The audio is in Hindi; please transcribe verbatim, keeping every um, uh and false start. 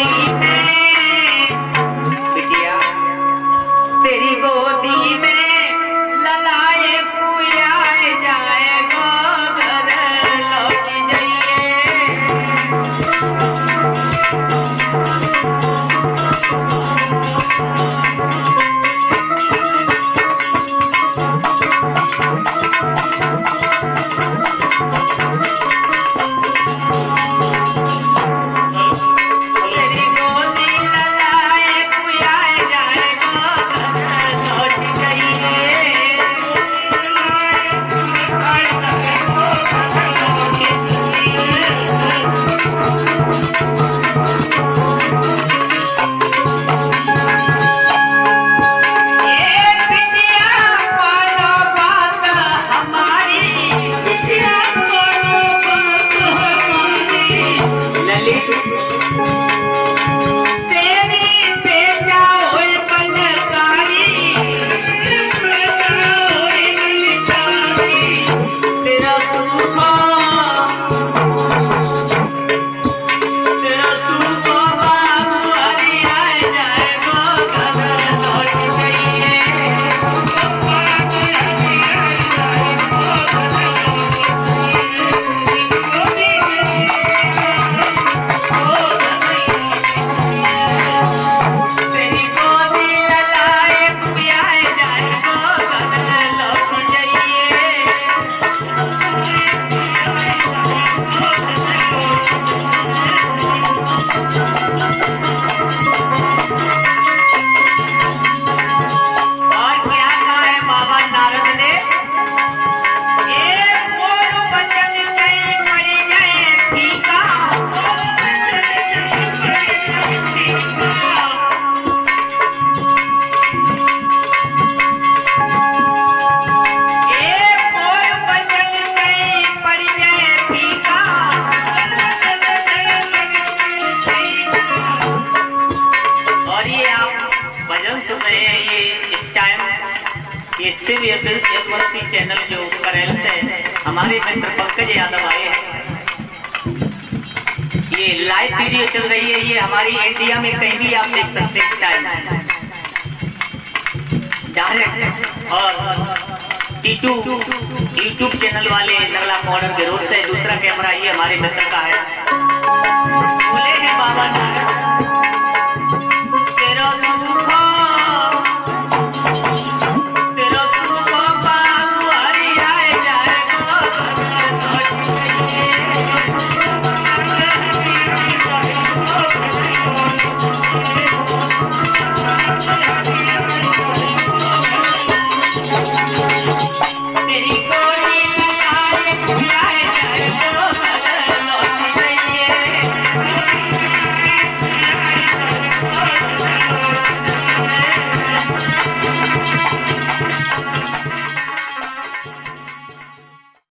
गोदी में बिटिया, तेरी गोदी में ललाए कुयाए जाए गो घर लौट जाइए। इससे भी यदुवंशी चैनल जो करेल से हमारे मित्र पंकज यादव आए हैं, ये लाइव वीडियो चल रही है, ये हमारी इंडिया में कहीं भी आप देख सकते हैं टाइम डायरेक्ट। और टीटू यूट्यूब चैनल वाले नगला कॉर्नर के रोड से दूसरा कैमरा ये हमारे मित्र का है, बोले हैं बाबा।